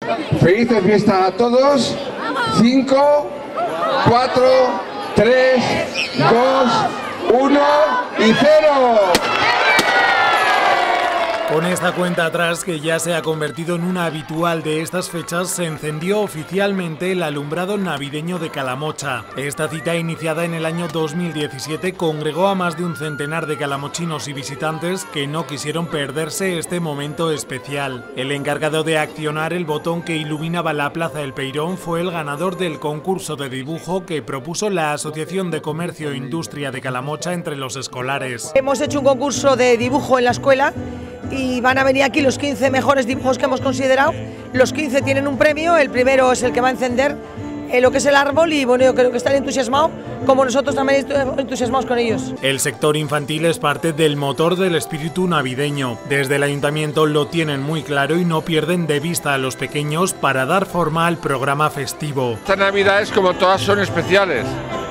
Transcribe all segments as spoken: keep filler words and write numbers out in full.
Felices fiestas a todos. cinco, cuatro, tres, dos, uno y cero. Con esta cuenta atrás, que ya se ha convertido en una habitual de estas fechas, se encendió oficialmente el alumbrado navideño de Calamocha. Esta cita, iniciada en el año dos mil diecisiete, congregó a más de un centenar de calamochinos y visitantes que no quisieron perderse este momento especial. El encargado de accionar el botón que iluminaba la Plaza El Peirón fue el ganador del concurso de dibujo que propuso la Asociación de Comercio e Industria de Calamocha entre los escolares. Hemos hecho un concurso de dibujo en la escuela y van a venir aquí los quince mejores dibujos que hemos considerado. Los quince tienen un premio, el primero es el que va a encender eh, lo que es el árbol y bueno, yo creo que están entusiasmados, como nosotros también entusiasmados con ellos. El sector infantil es parte del motor del espíritu navideño. Desde el ayuntamiento lo tienen muy claro y no pierden de vista a los pequeños para dar forma al programa festivo. Estas navidades, como todas, son especiales.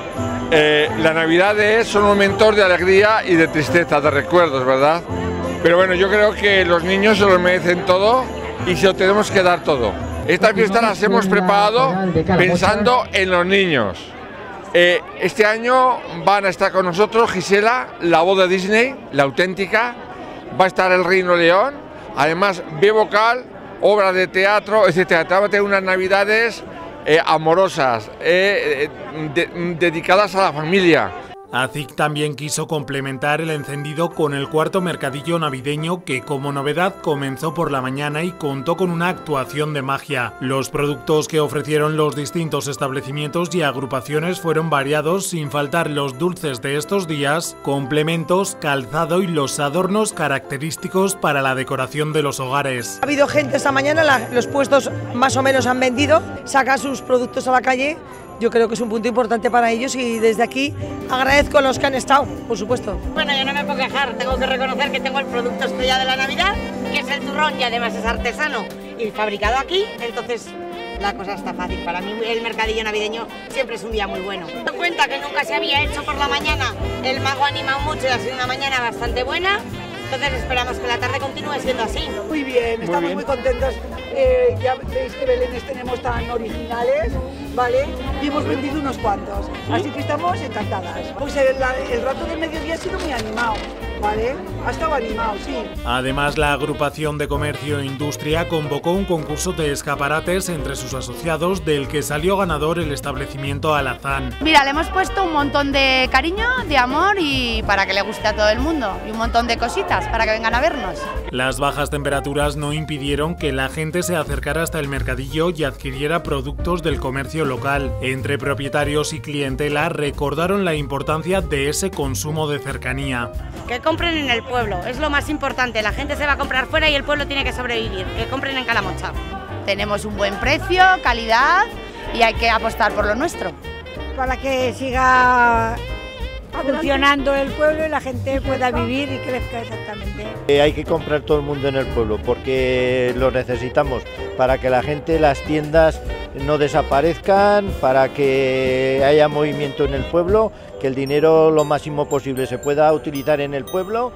Eh, la Navidad es un momento de alegría y de tristeza, de recuerdos, ¿verdad? Pero bueno, yo creo que los niños se lo merecen todo y se lo tenemos que dar todo. Estas fiestas las hemos preparado pensando en los niños. Eh, este año van a estar con nosotros Gisela, la voz de Disney, la auténtica, va a estar el Reino León, además B vocal, obras de teatro, etcétera. Va a tener unas navidades eh, amorosas, eh, de, dedicadas a la familia. ACIC también quiso complementar el encendido con el cuarto mercadillo navideño que, como novedad, comenzó por la mañana y contó con una actuación de magia. Los productos que ofrecieron los distintos establecimientos y agrupaciones fueron variados, sin faltar los dulces de estos días, complementos, calzado y los adornos característicos para la decoración de los hogares. Ha habido gente esta mañana, la, los puestos más o menos han vendido, sacan sus productos a la calle. Yo creo que es un punto importante para ellos y desde aquí agradezco a los que han estado, por supuesto. Bueno, yo no me puedo quejar, tengo que reconocer que tengo el producto estrella de la Navidad, que es el turrón y además es artesano y fabricado aquí, entonces la cosa está fácil. Para mí el mercadillo navideño siempre es un día muy bueno. Me doy cuenta que nunca se había hecho por la mañana, el mago ha animado mucho y ha sido una mañana bastante buena. Entonces esperamos que la tarde continúe siendo así. Muy bien, estamos muy, bien. muy contentos. Eh, ya veis que belenes tenemos tan originales, ¿vale? Y hemos vendido unos cuantos, ¿sí? Así que estamos encantadas. Pues el, el rato del mediodía ha sido muy animado, ¿vale? Ha estado animado, sí. Además, la agrupación de Comercio e Industria convocó un concurso de escaparates entre sus asociados, del que salió ganador el establecimiento Alazán. Mira, le hemos puesto un montón de cariño, de amor y para que le guste a todo el mundo, y un montón de cositas para que vengan a vernos. Las bajas temperaturas no impidieron que la gente se acercara hasta el mercadillo y adquiriera productos del comercio local. Entre propietarios y clientela recordaron la importancia de ese consumo de cercanía. Que compren en el pueblo, es lo más importante. La gente se va a comprar fuera y el pueblo tiene que sobrevivir. Que compren en Calamocha. Tenemos un buen precio, calidad y hay que apostar por lo nuestro. Para que siga funcionando el pueblo y la gente pueda vivir y crezca exactamente. Eh, hay que comprar todo el mundo en el pueblo porque lo necesitamos para que la gente, las tiendas no desaparezcan, para que haya movimiento en el pueblo, que el dinero lo máximo posible se pueda utilizar en el pueblo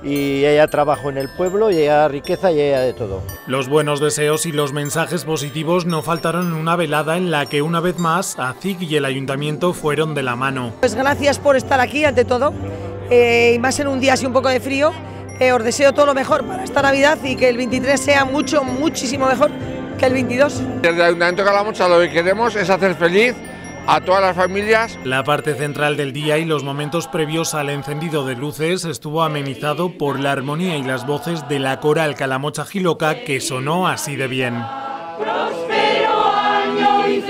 y haya trabajo en el pueblo y haya riqueza y haya de todo. Los buenos deseos y los mensajes positivos no faltaron en una velada en la que una vez más ACIC y el ayuntamiento fueron de la mano. Pues gracias por estar aquí ante todo, eh, y más en un día así un poco de frío. Eh, os deseo todo lo mejor para esta Navidad y que el veintitrés sea mucho, muchísimo mejor que el veintidós. Desde el Ayuntamiento de Calamocha lo que queremos es hacer feliz a todas las familias. La parte central del día y los momentos previos al encendido de luces estuvo amenizado por la armonía y las voces de la coral Calamocha Jiloca, que sonó así de bien. Próspero año y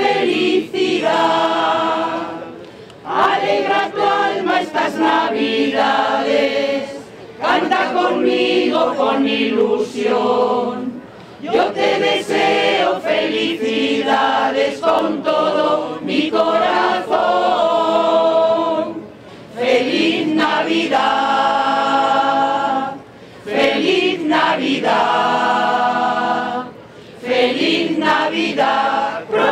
felicidad, alegra tu alma estas navidades, canta conmigo con ilusión. Yo te deseo felicidades con todo mi corazón. ¡Feliz Navidad! ¡Feliz Navidad! ¡Feliz Navidad!